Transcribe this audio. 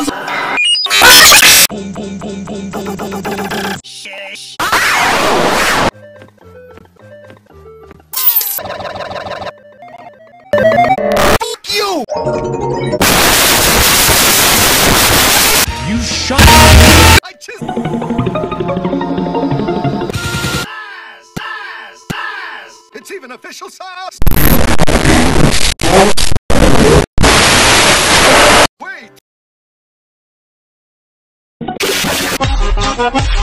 Boom, boom, boom, boom, boom, boom, boom, boom. Shush. You! You shot! I just... It's even official size! Wait!